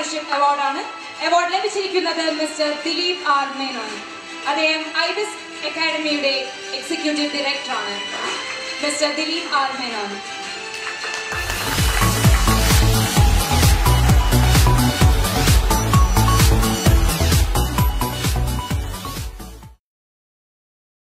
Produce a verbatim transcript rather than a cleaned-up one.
Fellowship അവാർഡാണ്. Award ലഭിച്ചിരിക്കുന്നത് mister Dileep R Menon. അദ്ദേഹം ഐബിസ് അക്കാഡമിയുടെ എക്സിക്യൂട്ടീവ് ഡയറക്ടറാണ്. Mister Dileep R Menon.